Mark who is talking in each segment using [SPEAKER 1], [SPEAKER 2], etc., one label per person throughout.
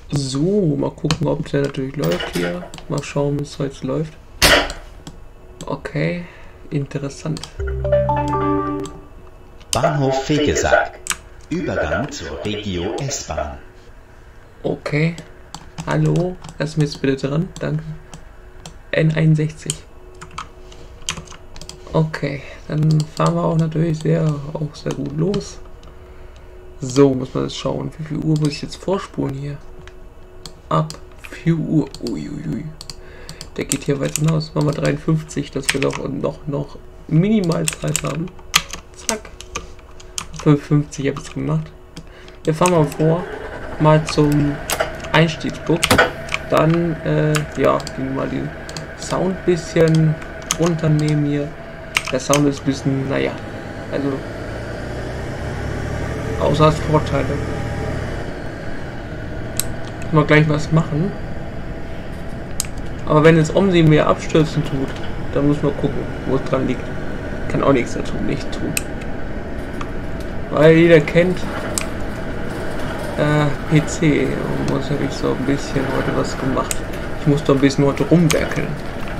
[SPEAKER 1] So, mal gucken, ob der natürlich läuft hier. Mal schauen, wie es jetzt läuft. Okay, interessant.
[SPEAKER 2] Bahnhof Fegesack. Übergang zur Regio S-Bahn.
[SPEAKER 1] Okay. Hallo, lass mich jetzt bitte dran. Danke. N61. Okay, dann fahren wir auch natürlich sehr gut los. So, muss man jetzt schauen. Wie viel Uhr muss ich jetzt vorspulen hier? Ab 4 Uhr. Uiuiui. Der geht hier weit hinaus. Machen wir 53, dass wir doch noch minimal Zeit haben. Zack. 55 habe ich es gemacht. Wir fahren mal vor. Mal zum Einstiegsbuch. Dann, ja, mal den Sound ein bisschen runternehmen hier. Der Sound ist ein bisschen, naja, also außer als Vorteile. Mal gleich was machen. Aber wenn es Omsi mehr abstürzen tut, dann muss man gucken, wo es dran liegt. Kann auch nichts dazu, nicht tun. Weil jeder kennt PC und muss habe ich so ein bisschen heute was gemacht. Ich muss doch ein bisschen heute rumwerkeln.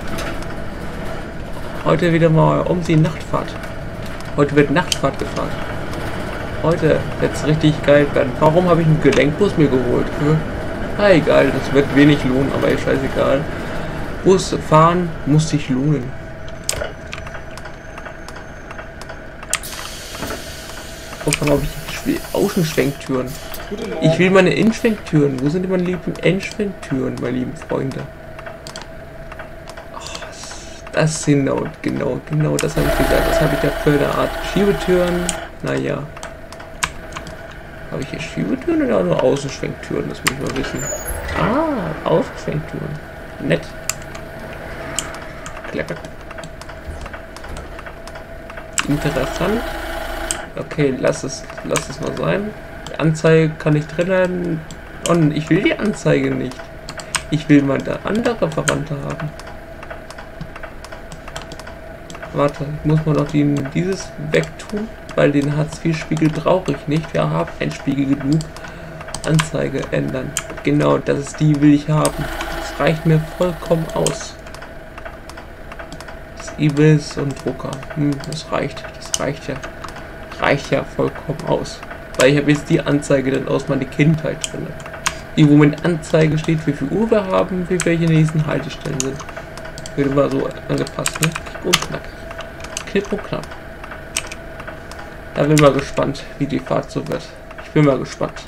[SPEAKER 1] Heute wieder mal Omsi Nachtfahrt. Heute wird Nachtfahrt gefahren. Heute wird es richtig geil werden. Warum habe ich einen Gelenkbus mir geholt? Ah, egal, das wird wenig lohnen, aber ist scheißegal. Bus fahren muss sich lohnen. Guck mal, ich will Außenschwenktüren. Ich will meine Innenschwenktüren. Wo sind die meine lieben Endschwenktüren, meine lieben Freunde? Oh, das sind genau, das habe ich gesagt. Das habe ich ja für eine Art Schiebetüren. Naja. Habe ich hier Schiebetüren oder nur Außenschwenktüren? Das muss ich mal wissen. Ah, Außenschwenktüren. Nett. Clever. Interessant. Okay, lass es mal sein. Die Anzeige kann ich trennen. Und ich will die Anzeige nicht. Ich will mal da andere Verwandte haben. Warte, ich muss mal noch dieses wegtun, weil den Hartz-IV-Spiegel brauche ich nicht. Wir haben einen Spiegel genug. Anzeige ändern. Genau, das ist die will ich haben. Das reicht mir vollkommen aus. Das E-Bills und Drucker. Das reicht ja. Reicht ja vollkommen aus. Weil ich habe jetzt die Anzeige dann aus meiner Kindheit drin. Die, wo mit Anzeige steht, wie viel Uhr wir haben, wie welche nächsten Haltestellen sind. Wird immer so angepasst, ne? Klipp und knack. Klipp und knapp. Da bin ich mal gespannt, wie die Fahrt so wird. Ich bin mal gespannt.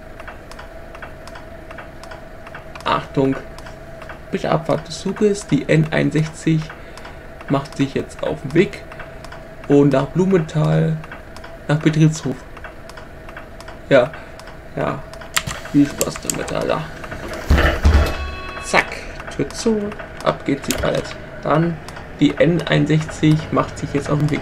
[SPEAKER 1] Achtung! Bitte Abfahrt des Zuges. Die N61 macht sich jetzt auf den Weg. Und nach Blumenthal, nach Betriebshof. Ja. Viel Spaß damit, Alter. Zack, Tür zu, ab geht die Palette. Dann die N61 macht sich jetzt auf den Weg.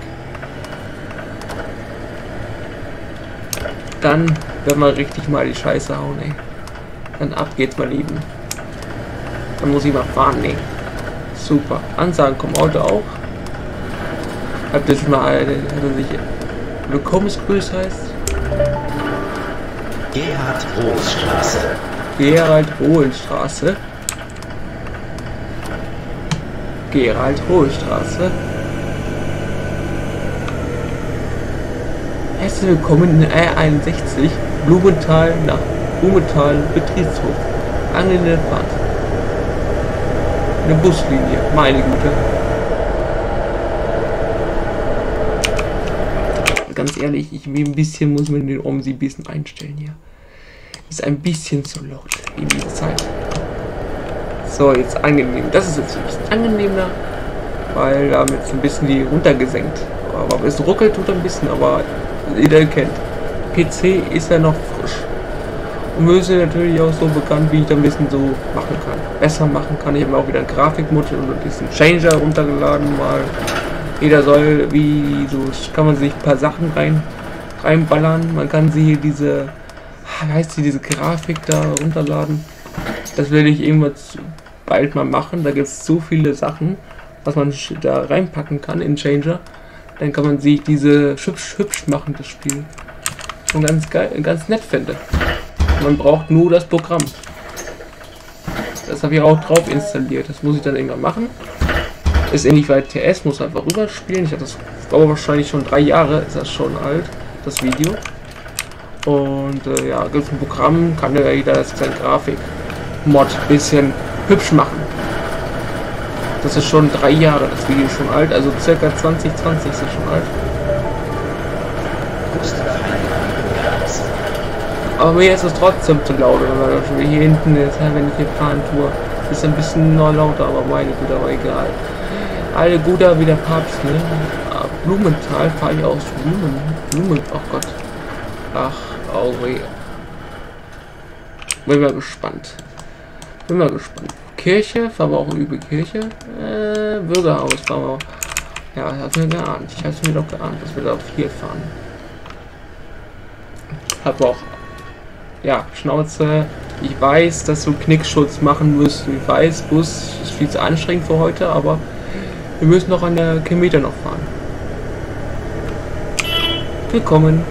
[SPEAKER 1] Dann werden wir richtig mal die Scheiße hauen, ey. Dann ab geht's, mein Lieben. Dann muss ich mal fahren, ey. Super. Ansagen kommen heute auch. Habt ihr schon mal sich Willkommensgrüß heißt?
[SPEAKER 2] Gerhard-Rohl-Straße.
[SPEAKER 1] Gerald-Rohl-Straße. Gerald-Rohl-Straße. Herzlich willkommen in R61 Blumenthal nach Blumenthal Betriebshof. Angenehme Fahrt. Eine Buslinie, meine Güte. Ganz ehrlich, ich will ein bisschen, muss man den Omsi ein bisschen einstellen hier. Ist ein bisschen zu laut in dieser Zeit. So, jetzt angenehm. Das ist jetzt ein bisschen angenehmer, weil damit ein bisschen die runtergesenkt. Aber es ruckelt tut ein bisschen, aber jeder kennt. PC ist ja noch frisch. Und Möse natürlich auch so bekannt, wie ich da ein bisschen so machen kann. Besser machen kann. Ich habe auch wieder einen Grafikmodul und diesen Changer runtergeladen mal. Jeder soll, wie so kann man sich ein paar Sachen reinballern. Man kann sie hier diese, wie heißt sie, diese Grafik da runterladen. Das werde ich irgendwann bald mal machen. Da gibt es so viele Sachen, was man da reinpacken kann in Changer. Dann kann man sich diese hübsch machen, das Spiel. Und ganz geil, ganz nett finde. Man braucht nur das Programm. Das habe ich auch drauf installiert. Das muss ich dann irgendwann machen. Ist ähnlich wie TS, muss einfach rüberspielen. Ich hatte das, glaube wahrscheinlich schon 3 Jahre, ist das schon alt, das Video. Und ja, gibt es ein Programm, kann ja jeder das sein Grafik-Mod bisschen hübsch machen. Das ist schon 3 Jahre, das Video ist schon alt, also circa 2020 ist das schon alt. Aber mir ist es trotzdem zu laut, weil das schon hier hinten ist, wenn ich hier fahren tue. Ist ein bisschen noch lauter, aber meine Güte, aber egal. Alle guter wie der Papst, ne? Blumenthal fahre ich aus Blumen, oh Gott. Ach, oh weh. Bin mal gespannt. Kirche, fahren wir auch über Kirche. Bürgerhaus fahren wir auch. Ja, das hat mir geahnt. Ich hab's mir doch geahnt, dass wir da viel fahren. Hab auch. Ja, Schnauze. Ich weiß, dass du Knickschutz machen musst. Ich weiß, Bus ist viel zu anstrengend für heute, aber wir müssen noch an der Kilometer noch fahren. Willkommen.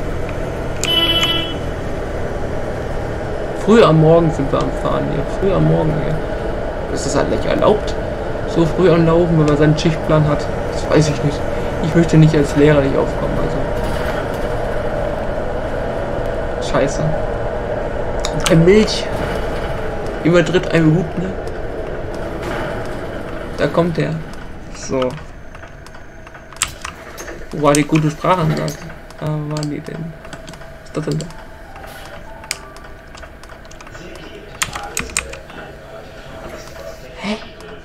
[SPEAKER 1] Früh am Morgen sind wir am Fahren hier. Früh am Morgen hier. Ist das eigentlich erlaubt? So früh anlaufen, wenn man seinen Schichtplan hat? Das weiß ich nicht. Ich möchte nicht als Lehrer nicht aufkommen, also. Scheiße. Ein Milch. Übertritt ein Hut, ne? Da kommt der. So. Wo war die gute Sprachanlage? Ah, waren die denn? Was ist das denn da? Hä?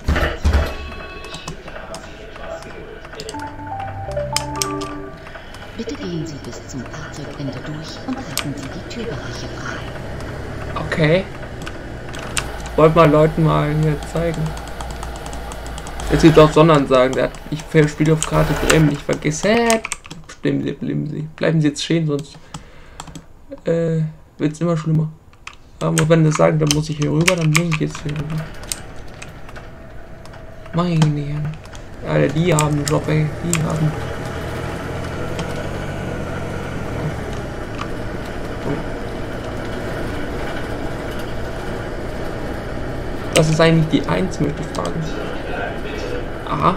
[SPEAKER 3] Bitte gehen Sie bis zum Fahrzeugende durch und halten Sie die Türbereiche frei.
[SPEAKER 1] Okay. Wollte mal Leuten mal hier zeigen. Es gibt auch Sonnenansagen. Ich spiele auf Karte Bremen, nicht vergessen. Bleiben Sie jetzt stehen, sonst wird es immer schlimmer. Aber wenn das sagen, dann muss ich hier rüber, dann muss ich jetzt hier rüber. Meine Herren. Alter, die haben einen Job, ey. Die haben. Was ist eigentlich die 1, möchte ich fragen. Aha.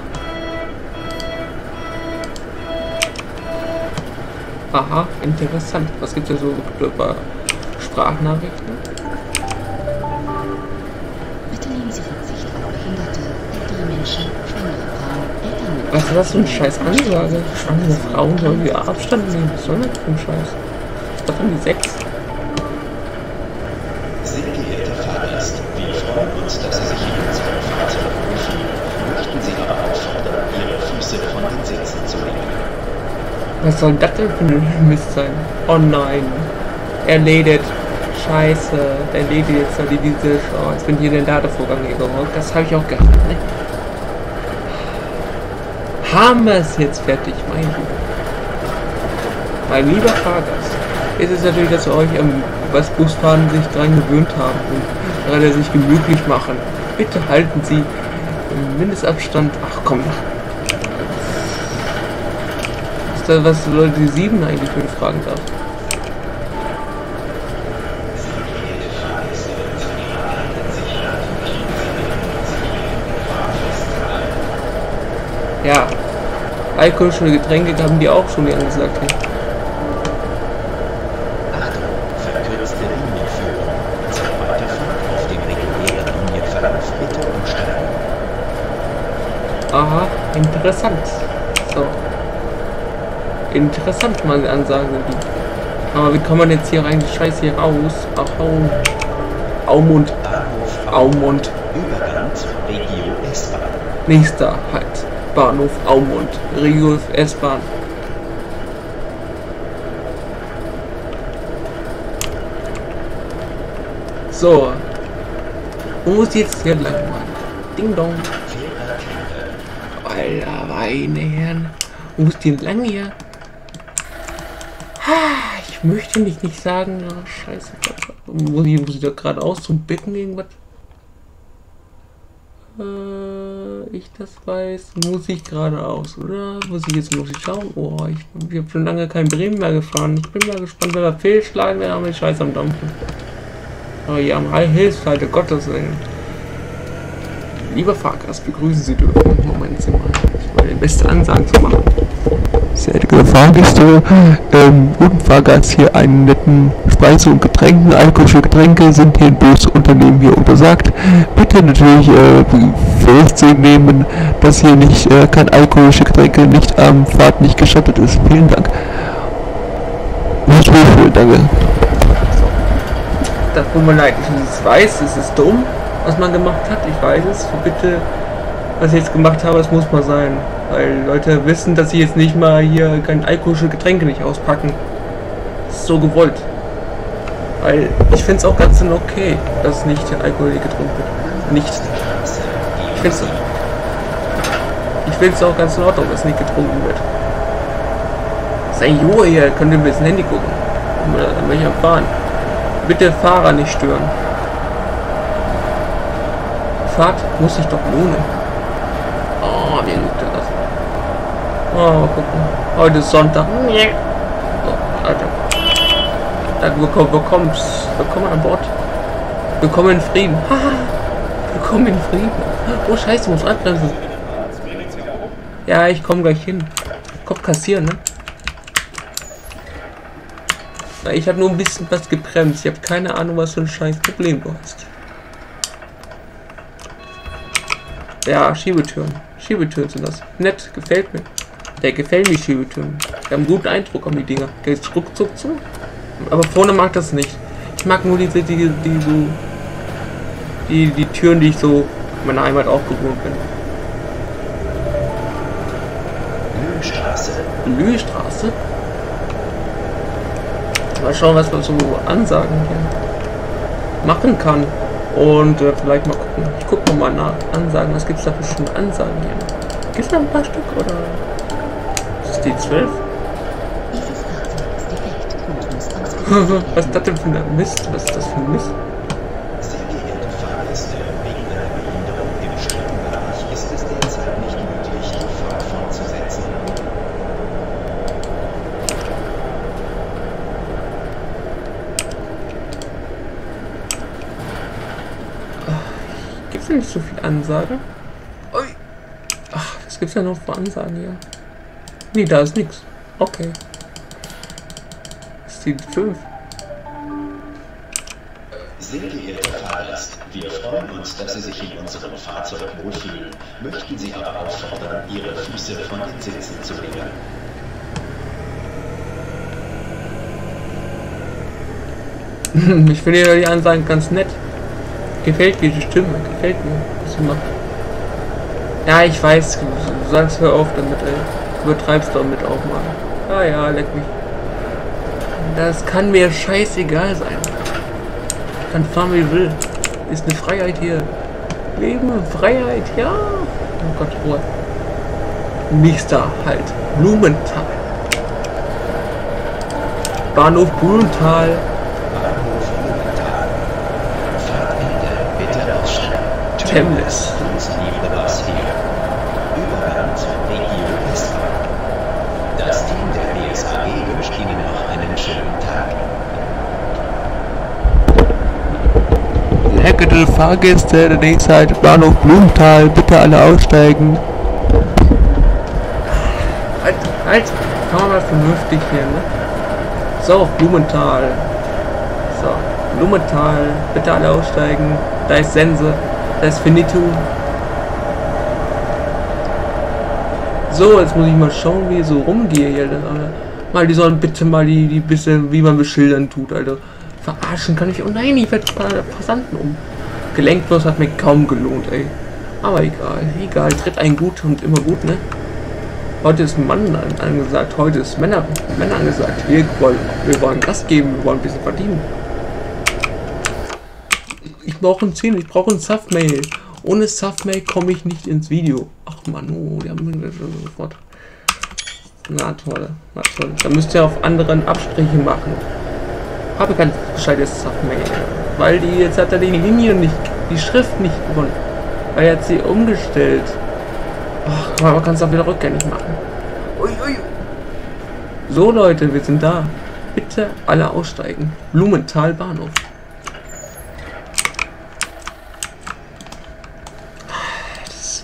[SPEAKER 1] Aha, interessant. Was gibt es ja so über Sprachnachrichten?
[SPEAKER 3] Bitte nehmen Sie Rücksicht auf Behinderte, ältere Menschen, schwangere Frauen, Eltern mit...
[SPEAKER 1] Was ist das für ein scheiß Ansage? Schwangere Frauen sollen wir Abstand nehmen. Was soll das für ein Scheiß? Was haben die 6?
[SPEAKER 2] Sehr geehrter Fahrgast, wir freuen uns, dass Sie sich in unserem Fahrzeug wohlfühlen. Möchten Sie aber auffordern, Ihre Füße von den Sitzen zu nehmen.
[SPEAKER 1] Was soll das denn für ein Mist sein? Oh nein. Er lädt. Scheiße. Der lädt jetzt noch diese. Oh, jetzt bin hier der Ladevorgang hier gerollt. Das habe ich auch gehabt, ne? Haben wir es jetzt fertig, mein Lieber. Mein lieber Fahrgast. Ist es natürlich, dass wir euch was Busfahren sich dran gewöhnt haben und gerade sich gemütlich machen. Bitte halten Sie im Mindestabstand. Ach komm. Was soll die 7 eigentlich, wenn ich fragen darf? Ja, alkoholische Getränke haben die auch schon angesagt. Ja.
[SPEAKER 2] Achtung, verkürzte Linienführung. Zur Weiterfahrt auf dem regulären Linienverlauf bitte umsteigen.
[SPEAKER 1] Aha, interessant. So. Interessant, meine Ansagen sind die. Aber wie kann man jetzt hier rein die Scheiße hier raus? Ach, Aumund. Aumund.
[SPEAKER 2] Übergang zur Regio S-Bahn.
[SPEAKER 1] Nächster Halt. Bahnhof Aumund. Regio S-Bahn. So. Wo muss ich jetzt hier lang, Mann? Ding dong. Alter, meine Herren. Wo muss die lang hier? Ich möchte nicht sagen, oh, scheiße. Muss ich da geradeaus zum Becken irgendwas? Ich das weiß, muss ich geradeaus, oder? Muss ich schauen? Oh, ich habe schon lange kein Bremen mehr gefahren. Ich bin mal gespannt, wenn wir fehlschlagen, wir haben den Scheiß am Dampfen. Aber hier am High Hills, Gottes Willen. Lieber Fahrgast, begrüßen Sie dürfen. Moment mal, ich wollte die beste Ansagen zu machen.
[SPEAKER 4] Sehr geehrte Fahrgäste, guten Fahrgast, hier einen netten Speise und Getränken, alkoholische Getränke sind hier im Busunternehmen hier untersagt. Bitte natürlich Vorsicht nehmen, dass hier nicht kein alkoholische Getränke nicht am Fahrt nicht gestattet ist. Vielen Dank. Danke.
[SPEAKER 1] Das tut mir leid, ich weiß, es ist dumm, was man gemacht hat, ich weiß es. Bitte, was ich jetzt gemacht habe, das muss mal sein. Weil Leute wissen, dass sie jetzt nicht mal hier keine alkoholische Getränke nicht auspacken. Das ist so gewollt. Weil ich finde es auch ganz okay, dass nicht Alkohol getrunken wird. Nicht. Ich finde es auch ganz in Ordnung, dass nicht getrunken wird. Sei Junge hier, könnt ihr ein bisschen Handy gucken. Dann will ich am Fahren. Bitte Fahrer nicht stören. Fahrt muss sich doch lohnen. Oh, wie gut das. Oh, mal gucken. Heute ist Sonntag. Oh, Alter. Willkommen an Bord. Willkommen in Frieden. Willkommen in Frieden. Oh, scheiße, muss anbremsen. Ja, ich komme gleich hin. Kopf kassieren, ne? Na, ich habe nur ein bisschen was gebremst. Ich habe keine Ahnung, was für ein scheiß Problem du hast. Ja, Schiebetüren. Schiebetüren sind das. Nett, gefällt mir. Der gefällt mir Schiebetüren. Die haben einen guten Eindruck an die Dinger. Geht ruckzuck zu. Aber vorne mag das nicht. Ich mag nur die Türen, die ich so in meiner Heimat auch gewohnt bin.
[SPEAKER 2] Lühstraße.
[SPEAKER 1] Lühstraße? Mal schauen, was man so Ansagen hier machen kann. Und vielleicht mal gucken. Ich gucke mal nach Ansagen. Was gibt es da für schöne Ansagen hier? Gibt es da ein paar Stück oder? Ist das die 12?
[SPEAKER 3] Dieses Fahrzeug ist defekt und muss ausgeliefert werden.
[SPEAKER 1] Was ist das denn für ein Mist? Was ist das für ein Mist?
[SPEAKER 2] Sehr geehrte Fahrgäste, wegen einer Behinderung im Streckenbereich ist es derzeit nicht möglich, die Fahrt fortzusetzen.
[SPEAKER 1] Gibt es nicht so viel Ansagen? Ui. Ach, was gibt's ja noch für Ansagen hier? Nee, da ist nichts. Okay. Das ist die 5.
[SPEAKER 2] Sehr geehrter Fahrgast, wir freuen uns, dass Sie sich in unserem Fahrzeug wohlfühlen, möchten Sie aber auffordern, Ihre Füße von den Sitzen zu nehmen.
[SPEAKER 1] Ich finde ja die Ansagen ganz nett. Gefällt mir die Stimme, gefällt mir, was du machst. Ja, ich weiß, du sagst, hör auf damit, ey. Du übertreibst damit auch mal. Ah ja, leck mich. Das kann mir scheißegal sein. Ich kann fahren, wie ich will. Ist eine Freiheit hier. Leben, Freiheit, ja. Oh Gott, Ruhe. Nächster Halt. Blumenthal. Bahnhof Blumenthal. Temlis.
[SPEAKER 2] Übergang zur Regio Westbahn. Das Team der BSAG wünscht Ihnen noch einen schönen Tag.
[SPEAKER 4] Sehr geehrte Fahrgäste, der nächste Halt Bahnhof Blumenthal, bitte alle aussteigen.
[SPEAKER 1] Halt, kann man mal vernünftig hier, ne? So, Blumenthal. So, Blumenthal, bitte alle aussteigen. Da ist Sense. Das ist Finito. So, jetzt muss ich mal schauen, wie ich so rumgehe hier. Mal, die sollen bitte mal die bisschen, wie man beschildern tut, Alter. Verarschen kann ich. Oh nein, ich werde Passanten um. Gelenklos hat mir kaum gelohnt, ey. Aber egal, egal. Tritt ein gut und immer gut, ne? Heute ist Mann angesagt, heute ist Männer angesagt. Wir wollen Gas geben, wir wollen ein bisschen verdienen. Ich brauche ein Ziel, ich brauche ein Thumbnail. Ohne Thumbnail komme ich nicht ins Video. Ach man, oh, die haben mir schon sofort. Na toll, na toll. Da müsst ihr auf anderen Abstriche machen. Habe kein gescheites Thumbnail. Weil jetzt hat er die Linie nicht, die Schrift nicht gewonnen. Weil er hat sie umgestellt. Ach, man kann es auch wieder rückgängig machen. Ui, ui. So Leute, wir sind da. Bitte alle aussteigen. Blumenthal Bahnhof.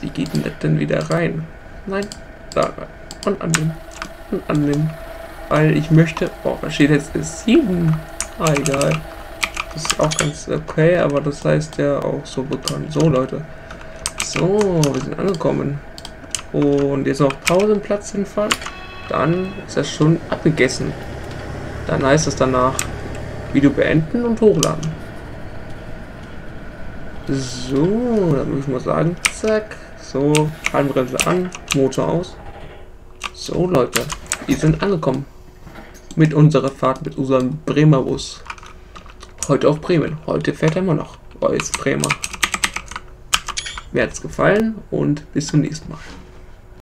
[SPEAKER 1] Wie geht denn das denn wieder rein? Nein, da rein. Und annehmen. Und annehmen. Weil ich möchte... Oh, da steht jetzt 7. Ah, egal. Das ist auch ganz okay, aber das heißt ja auch so bekannt. So, Leute. So, wir sind angekommen. Und jetzt noch Pausenplatz hinfahren. Dann ist das schon abgegessen. Dann heißt es danach Video beenden und hochladen. So, dann muss ich mal sagen, zack. So, Handbremse an, Motor aus. So, Leute, wir sind angekommen. Mit unserer Fahrt, mit unserem Bremer Bus. Heute auf Bremen. Heute fährt er immer noch. Euer Bremer. Mir hat es gefallen und bis zum nächsten Mal.